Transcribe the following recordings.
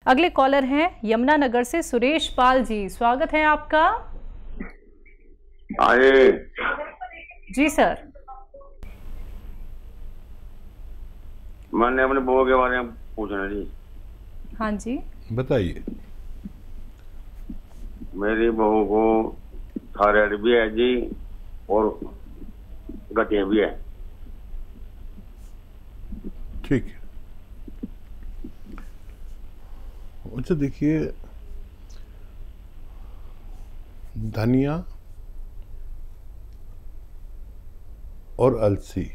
अगले कॉलर हैं यमुनानगर से सुरेश पाल जी, स्वागत है आपका। आए जी सर। मैंने अपने बहू के बारे में पूछना जी। हाँ जी बताइए। मेरी बहू को थायराइड भी है जी और गठिया भी है। ठीक है। अच्छा देखिए, धनिया और अलसी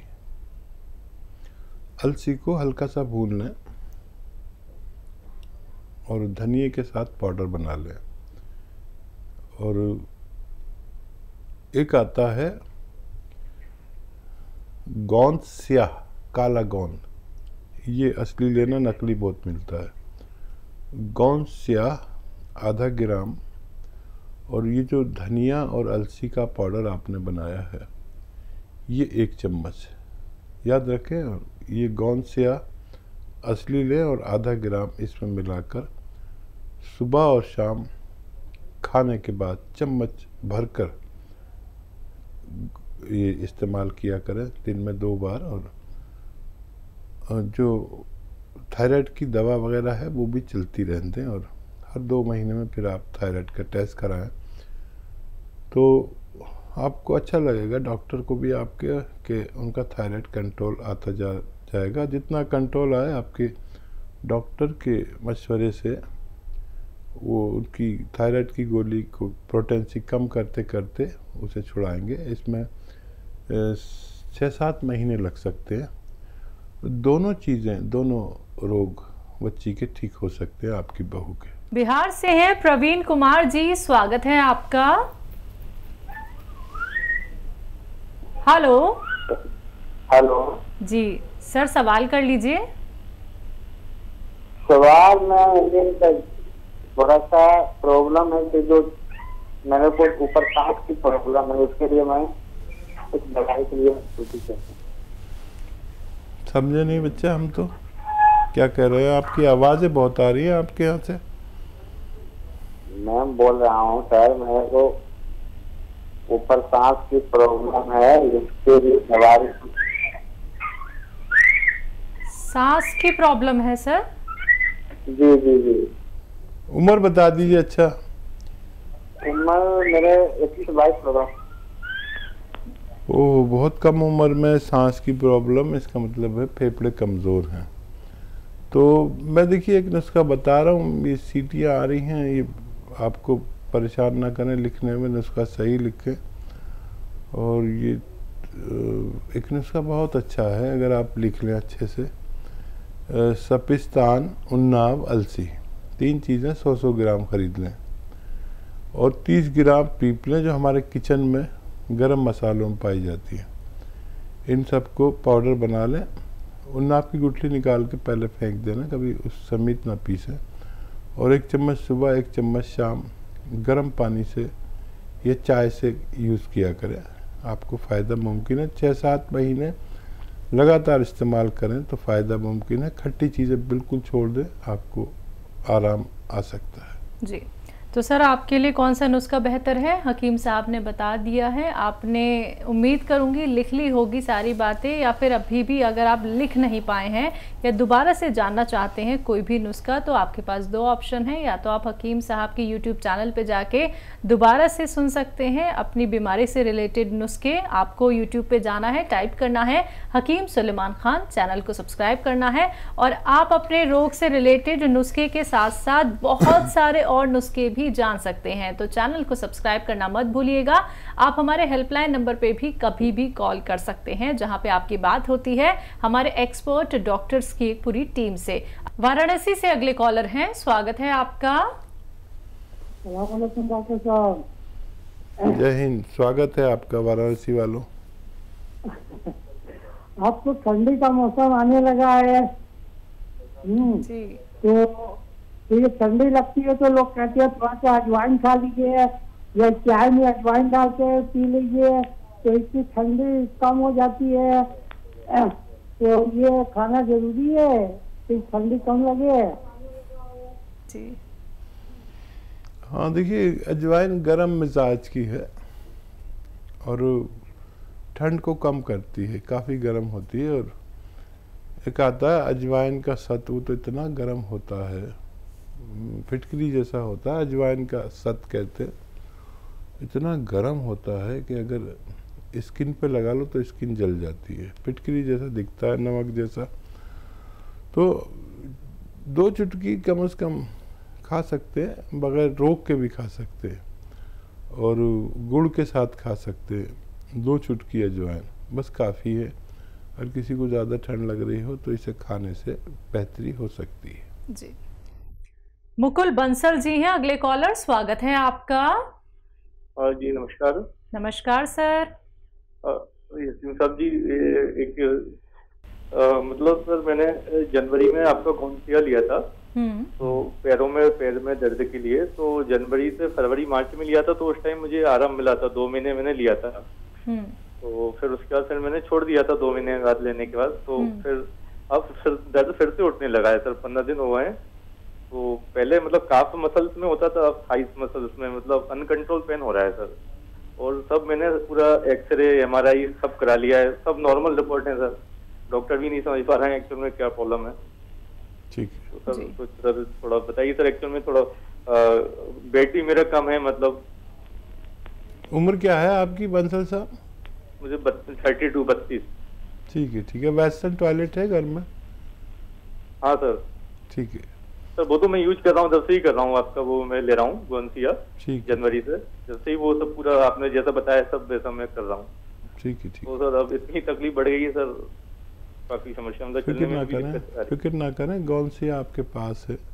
को हल्का सा भून लें और धनिए के साथ पाउडर बना लें। और एक आता है गोंद स्याह, काला गोंद, ये असली लेना, नकली बहुत मिलता है। गोंद स्याह आधा ग्राम, और ये जो धनिया और अलसी का पाउडर आपने बनाया है ये 1 चम्मच याद रखें। ये गोंद स्याह असली लें और आधा ग्राम इसमें मिलाकर सुबह और शाम खाने के बाद चम्मच भरकर ये इस्तेमाल किया करें, दिन में 2 बार। और जो थायराइड की दवा वगैरह है वो भी चलती रहने दें, और हर 2 महीने में फिर आप थायराइड का टेस्ट कराएं तो आपको अच्छा लगेगा। डॉक्टर को भी आपके कि उनका थायराइड कंट्रोल आता जाएगा। जितना कंट्रोल आए आपके डॉक्टर के मशवरे से वो उनकी थायराइड की गोली को पोटेंसी कम करते करते उसे छुड़ाएंगे। इसमें 6-7 महीने लग सकते हैं। दोनों चीज़ें, दोनों रोग बच्ची के ठीक हो सकते हैं आपकी बहू के। बिहार से हैं प्रवीण कुमार जी, स्वागत है आपका। हेलो। हेलो जी सर, सवाल कर लीजिए। सवाल में थोड़ा सा प्रॉब्लम है कि जो मेरे को ऊपर सांस की प्रॉब्लम है, उसके लिए मैं कुछ दवाई के लिए पूछी चाहिए। समझे नहीं बच्चे, हम तो क्या कह रहे हैं? आपकी आवाज़ें बहुत आ रही है आपके यहाँ से। मैं बोल रहा हूँ सर, मेरे को ऊपर सांस की प्रॉब्लम है, इसके लिए दवाई। सांस की प्रॉब्लम है सर? जी जी जी। उम्र बता दीजिए। अच्छा, उम्र मेरे 21-22 होगा। ओह, बहुत कम उम्र में सांस की प्रॉब्लम, इसका मतलब है फेफड़े कमज़ोर हैं। तो मैं देखिए एक नुस्खा बता रहा हूँ, ये सीटियाँ आ रही हैं, ये आपको परेशान ना करें, लिखने में नुस्खा सही लिखें। और ये एक नुस्खा बहुत अच्छा है, अगर आप लिख लें अच्छे से। सपिस्तान, उन्नाव, अलसी, 3 चीज़ें 100-100 ग्राम खरीद लें और 30 ग्राम पीप लें जो हमारे किचन में गरम मसालों में पाई जाती है। इन सबको पाउडर बना लें। उन्नाव की गुठली निकाल के पहले फेंक देना, कभी उस समेत ना पीसें। और 1 चम्मच सुबह, 1 चम्मच शाम गर्म पानी से या चाय से यूज़ किया करें, आपको फ़ायदा मुमकिन है। 6-7 महीने लगातार इस्तेमाल करें तो फ़ायदा मुमकिन है। खट्टी चीज़ें बिल्कुल छोड़ दें, आपको आराम आ सकता है। जी, तो सर आपके लिए कौन सा नुस्खा बेहतर है? हकीम साहब ने बता दिया है, आपने उम्मीद करूंगी लिख ली होगी सारी बातें, या फिर अभी भी अगर आप लिख नहीं पाए हैं या दोबारा से जानना चाहते हैं कोई भी नुस्खा, तो आपके पास 2 ऑप्शन हैं। या तो आप हकीम साहब की यूट्यूब चैनल पे जाके दोबारा से सुन सकते हैं अपनी बीमारी से रिलेटेड नुस्खे। आपको यूट्यूब पे जाना है, टाइप करना है हकीम सुलेमान खान, चैनल को सब्सक्राइब करना है और आप अपने रोग से रिलेटेड नुस्खे के साथ साथ बहुत सारे और नुस्खे भी जान सकते हैं। तो चैनल को सब्सक्राइब करना मत भूलिएगा। आप हमारे हेल्पलाइन नंबर पे भी कभी भी कॉल कर सकते हैं, जहां पे आपकी बात होती है हमारे एक्सपर्ट डॉक्टर्स की एक पूरी टीम से। वाराणसी से अगले कॉलर हैं, स्वागत है आपका। डॉक्टर साहब, जय हिंद, स्वागत है आपका वाराणसी वालों। अब तो ठंडी का मौसम आने लगा है जी। तो ये ठंडी लगती है तो लोग कहते हैं थोड़ा सा अजवाइन खा लीजिए या चाय में अजवाइन डाल के पी लीजिए तो इसकी ठंडी कम हो जाती है। तो ये खाना जरूरी है कि ठंडी कम लगे। जी। हाँ देखिए, अजवाइन गर्म मिजाज की है और ठंड को कम करती है, काफ़ी गर्म होती है। और एक आता है अजवाइन का सत्व, तो इतना गर्म होता है, फिटकरी जैसा होता है, अजवाइन का सत कहते हैं। इतना गर्म होता है कि अगर स्किन पे लगा लो तो स्किन जल जाती है, फिटकरी जैसा दिखता है, नमक जैसा। तो 2 चुटकी कम से कम खा सकते हैं, बगैर रोक के भी खा सकते हैं, और गुड़ के साथ खा सकते हैं। 2 चुटकी अजवाइन बस काफ़ी है। अगर किसी को ज़्यादा ठंड लग रही हो तो इसे खाने से बेहतरी हो सकती है। जी। मुकुल बंसल जी हैं अगले कॉलर, स्वागत है आपका। जी नमस्कार। नमस्कार सर। साहब जी, एक मतलब सर मैंने जनवरी में आपका गोंसिया लिया था, तो पैर में दर्द के लिए। तो जनवरी से फरवरी मार्च में लिया था, तो उस टाइम मुझे आराम मिला था, 2 महीने मैंने लिया था। तो फिर उसके बाद फिर मैंने छोड़ दिया था 2 महीने बाद लेने के बाद। तो फिर अब दर्द फिर से उठने लगा है सर, 15 दिन हुए हैं। तो पहले मतलब काफ मसल्स में होता था, अब थाइस मसल्स में मतलब अनकंट्रोल पेन हो रहा है सर। और सब मैंने पूरा एक्सरे MRI सब करा लिया है, सब नॉर्मल रिपोर्ट है सर। डॉक्टर भी नहीं समझ पा रहे हैं एक्चुअल में क्या प्रॉब्लम है। ठीक है तो सर कुछ सर थोड़ा बताइए सर। एक्चुअल में थोड़ा वेट भी मेरा कम है। मतलब उम्र क्या है आपकी बंसल साहब? मुझे 32-32। ठीक है। वेस्टर्न टॉयलेट है घर में? हाँ सर। ठीक है सर, वो तो मैं यूज कर रहा हूँ, जब से ही कर रहा हूँ। आपका वो मैं ले रहा हूँ गोंसिया जनवरी से, जब से ही वो सब पूरा आपने जैसा बताया सब वैसा मैं कर रहा हूँ। ठीक है। तो सर अब इतनी तकलीफ बढ़ गई है सर, काफी समस्या। फिक्र ना करें, गोंसिया आपके पास है,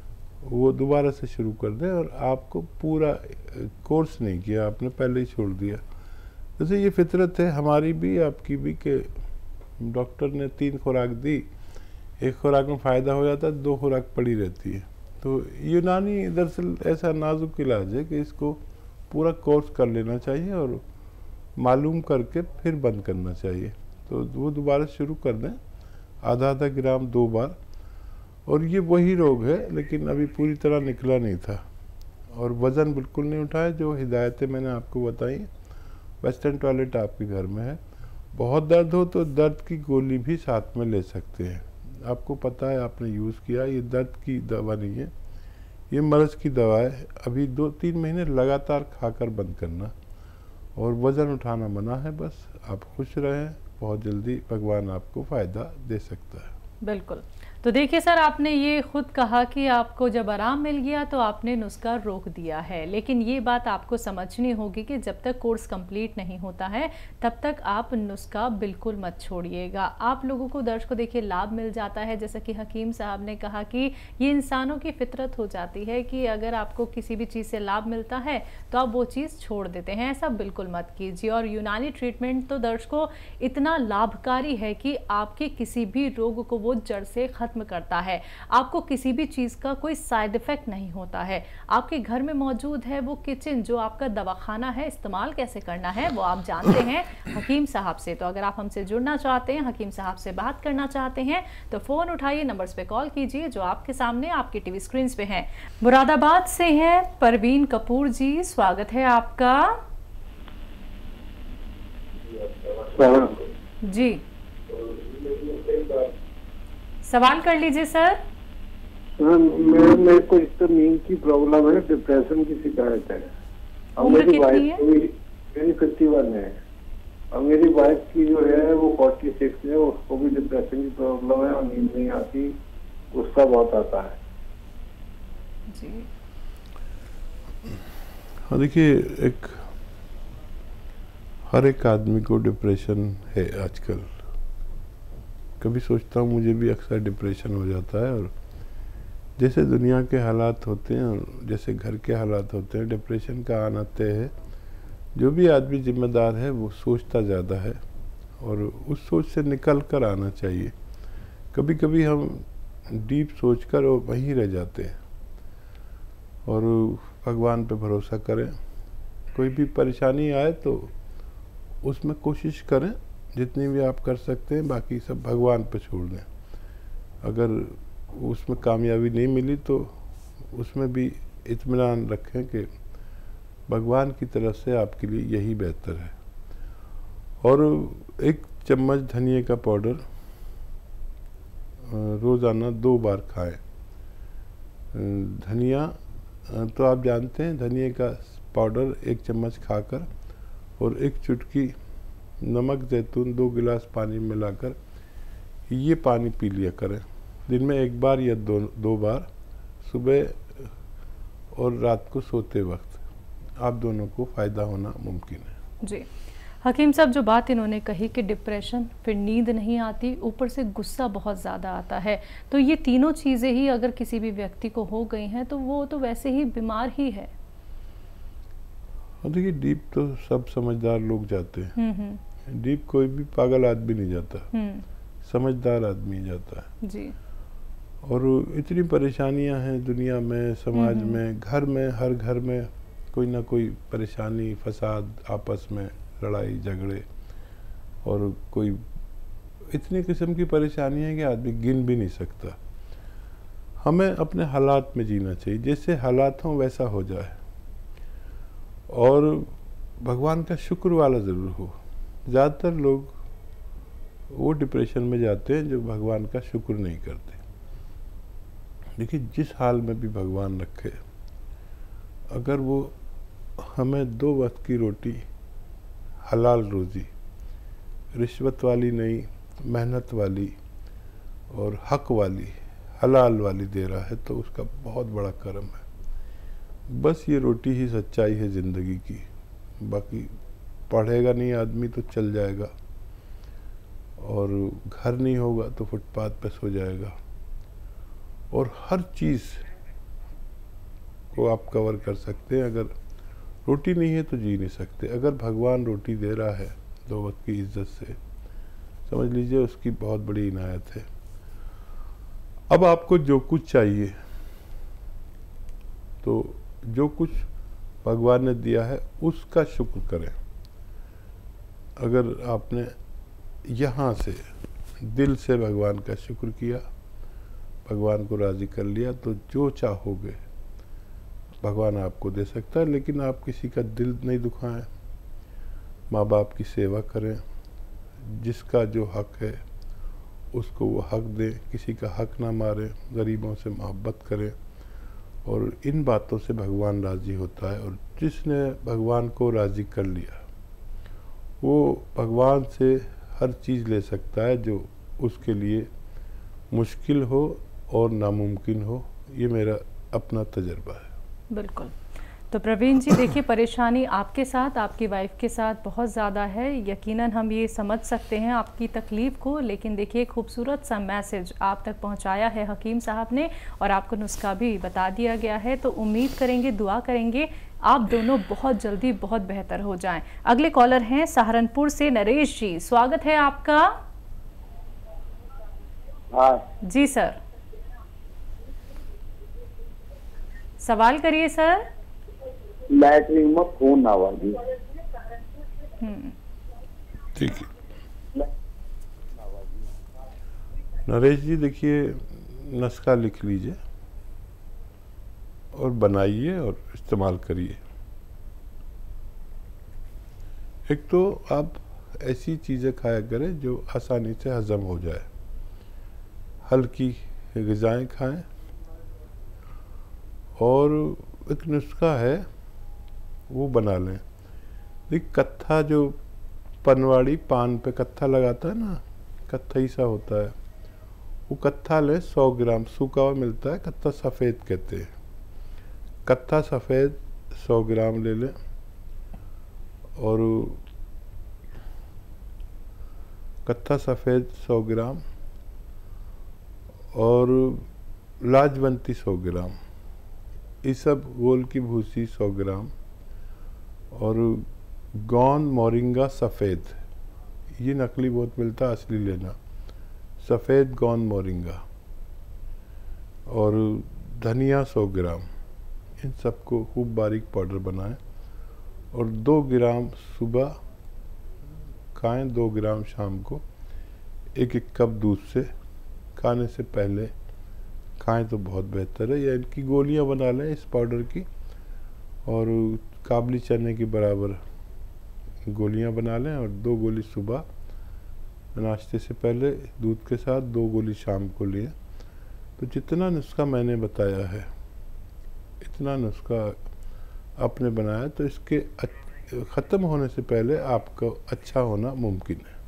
वो दोबारा से शुरू कर दें। और आपको पूरा कोर्स नहीं किया आपने, पहले ही छोड़ दिया। जैसे ये फितरत है हमारी भी आपकी भी, कि डॉक्टर ने 3 खुराक दी, 1 खुराक में फ़ायदा हो जाता है, 2 खुराक पड़ी रहती है। तो यूनानी दरअसल ऐसा नाजुक इलाज है कि इसको पूरा कोर्स कर लेना चाहिए और मालूम करके फिर बंद करना चाहिए। तो वो दोबारा शुरू कर दें, आधा ग्राम 2 बार। और ये वही रोग है, लेकिन अभी पूरी तरह निकला नहीं था और वज़न बिल्कुल नहीं उठाया। जो हिदायतें मैंने आपको बताई, वेस्टर्न टॉयलेट आपके घर में है। बहुत दर्द हो तो दर्द की गोली भी साथ में ले सकते हैं। आपको पता है, आपने यूज़ किया, ये दर्द की दवा नहीं है, ये मर्ज़ की दवा है। अभी 2-3 महीने लगातार खाकर बंद करना, और वज़न उठाना मना है। बस आप खुश रहें, बहुत जल्दी भगवान आपको फ़ायदा दे सकता है। बिल्कुल। तो देखिए सर, आपने ये खुद कहा कि आपको जब आराम मिल गया तो आपने नुस्खा रोक दिया है, लेकिन ये बात आपको समझनी होगी कि जब तक कोर्स कंप्लीट नहीं होता है तब तक आप नुस्खा बिल्कुल मत छोड़िएगा। आप लोगों को दर्श को देखिए लाभ मिल जाता है, जैसा कि हकीम साहब ने कहा कि ये इंसानों की फितरत हो जाती है कि अगर आपको किसी भी चीज़ से लाभ मिलता है तो आप वो चीज़ छोड़ देते हैं। ऐसा बिल्कुल मत कीजिए। और यूनानी ट्रीटमेंट तो दर्श को इतना लाभकारी है कि आपके किसी भी रोग को वो जड़ से खत्म करता है। आपको किसी भी चीज का कोई साइड इफेक्ट नहीं होता है। आपके घर में मौजूद है वो किचन जो आपका दवाखाना है, इस्तेमाल कैसे करना है वो आप जानते हैं हकीम साहब से। तो अगर आप हमसे जुड़ना चाहते हैं, हकीम साहब से बात करना चाहते हैं, तो फोन उठाइए, नंबर्स पे कॉल कीजिए जो आपके सामने आपकी टीवी स्क्रीन पे हैं। मुरादाबाद से हैं परवीन कपूर जी, स्वागत है आपका। जी, सवाल कर लीजिए सर। मेरे को इस तो नींद की प्रॉब्लम है, डिप्रेशन की शिकायत है। उम्र कितनी है? मेरी 51 है और मेरी वाइफ की जो है वो 46 है, उसको भी डिप्रेशन की प्रॉब्लम है और नींद नहीं आती, गुस्सा बहुत आता है जी। हाँ देखिए, हर एक आदमी को डिप्रेशन है आजकल। कभी सोचता हूँ मुझे भी अक्सर डिप्रेशन हो जाता है, और जैसे दुनिया के हालात होते हैं और जैसे घर के हालात होते हैं, डिप्रेशन का आना तय है। जो भी आदमी जिम्मेदार है वो सोचता ज़्यादा है और उस सोच से निकल कर आना चाहिए। कभी कभी हम डीप सोचकर और वहीं रह जाते हैं। और भगवान पे भरोसा करें। कोई भी परेशानी आए तो उसमें कोशिश करें जितनी भी आप कर सकते हैं, बाकी सब भगवान पे छोड़ दें। अगर उसमें कामयाबी नहीं मिली तो उसमें भी इत्मीनान रखें कि भगवान की तरफ से आपके लिए यही बेहतर है। और 1 चम्मच धनिए का पाउडर रोज़ाना 2 बार खाएं। धनिया तो आप जानते हैं, धनिए का पाउडर 1 चम्मच खाकर और 1 चुटकी नमक जैतून 2 गिलास पानी मिलाकर ये पानी पी लिया करें। दिन में 1 बार या 2 बार, सुबह और रात को सोते वक्त। आप दोनों को फ़ायदा होना मुमकिन है। जी हकीम साहब, जो बात इन्होंने कही कि डिप्रेशन, फिर नींद नहीं आती, ऊपर से गुस्सा बहुत ज़्यादा आता है, तो ये तीनों चीज़ें ही अगर किसी भी व्यक्ति को हो गई हैं तो वो तो वैसे ही बीमार ही है। देखिए, डीप तो सब समझदार लोग जाते हैं। डीप कोई भी पागल आदमी नहीं जाता, समझदार आदमी जाता है जी। और इतनी परेशानियां हैं दुनिया में, समाज में, घर में, हर घर में कोई ना कोई परेशानी, फसाद, आपस में लड़ाई झगड़े, और कोई इतनी किस्म की परेशानी है कि आदमी गिन भी नहीं सकता। हमें अपने हालात में जीना चाहिए, जैसे हालात हों वैसा हो जाए, और भगवान का शुक्र वाला ज़रूर हो। ज़्यादातर लोग वो डिप्रेशन में जाते हैं जो भगवान का शुक्र नहीं करते। देखिए, जिस हाल में भी भगवान रखे, अगर वो हमें 2 वक्त की रोटी, हलाल रोज़ी, रिश्वत वाली नहीं, मेहनत वाली और हक वाली, हलाल वाली दे रहा है तो उसका बहुत बड़ा करम है। बस ये रोटी ही सच्चाई है ज़िंदगी की। बाकी पढ़ेगा नहीं आदमी तो चल जाएगा, और घर नहीं होगा तो फुटपाथ पे सो जाएगा, और हर चीज़ को आप कवर कर सकते हैं। अगर रोटी नहीं है तो जी नहीं सकते। अगर भगवान रोटी दे रहा है 2 वक्त की इज्जत से, समझ लीजिए उसकी बहुत बड़ी इनायत है। अब आपको जो कुछ चाहिए, तो जो कुछ भगवान ने दिया है उसका शुक्र करें। अगर आपने यहाँ से दिल से भगवान का शुक्र किया, भगवान को राज़ी कर लिया, तो जो चाहोगे भगवान आपको दे सकता है। लेकिन आप किसी का दिल नहीं दुखाएं, माँ बाप की सेवा करें, जिसका जो हक है उसको वो हक दें, किसी का हक ना मारें, गरीबों से मोहब्बत करें, और इन बातों से भगवान राज़ी होता है। और जिसने भगवान को राज़ी कर लिया वो भगवान से हर चीज़ ले सकता है जो उसके लिए मुश्किल हो और नामुमकिन हो। ये मेरा अपना तजर्बा है। बिल्कुल। तो प्रवीण जी, देखिए, परेशानी आपके साथ, आपकी वाइफ के साथ बहुत ज़्यादा है। यकीनन हम ये समझ सकते हैं आपकी तकलीफ़ को, लेकिन देखिए खूबसूरत सा मैसेज आप तक पहुंचाया है हकीम साहब ने, और आपको नुस्खा भी बता दिया गया है। तो उम्मीद करेंगे, दुआ करेंगे आप दोनों बहुत जल्दी बहुत बेहतर हो जाएं। अगले कॉलर हैं सहारनपुर से नरेश जी, स्वागत है आपका। जी सर, सवाल करिए सर। लैटरिन में खून आवाज़ी। ठीक है नरेश जी, देखिए नुस्खा लिख लीजिए और बनाइए और इस्तेमाल करिए। एक तो आप ऐसी चीज़ें खाया करें जो आसानी से हज़म हो जाए, हल्की ग़िज़ाएँ खाएं, और एक नुस्खा है वो बना लें। देख, कत्था जो पनवाड़ी पान पे कत्था लगाता है ना, कत्था ही सा होता है, वो कत्था लें 100 ग्राम, सूखा हुआ मिलता है, कत्था सफ़ेद कहते हैं। कत्था सफ़ेद 100 ग्राम ले लें, और कत्था सफ़ेद 100 ग्राम, और लाजवंती 100 ग्राम, ये सब गोल की भूसी 100 ग्राम, और गोंद मोरिंगा सफ़ेद, ये नकली बहुत मिलता है, असली लेना, सफ़ेद गोंद मोरिंगा, और धनिया 100 ग्राम। इन सबको खूब बारीक पाउडर बनाएं, और 2 ग्राम सुबह खाएं, 2 ग्राम शाम को, 1-1 कप दूध से। खाने से पहले खाएं तो बहुत बेहतर है, या इनकी गोलियां बना लें इस पाउडर की, और काबली चने की बराबर गोलियां बना लें, और 2 गोली सुबह नाश्ते से पहले दूध के साथ, 2 गोली शाम को लें। तो जितना नुस्खा मैंने बताया है इतना नुस्खा आपने बनाया तो इसके ख़त्म होने से पहले आपका अच्छा होना मुमकिन है।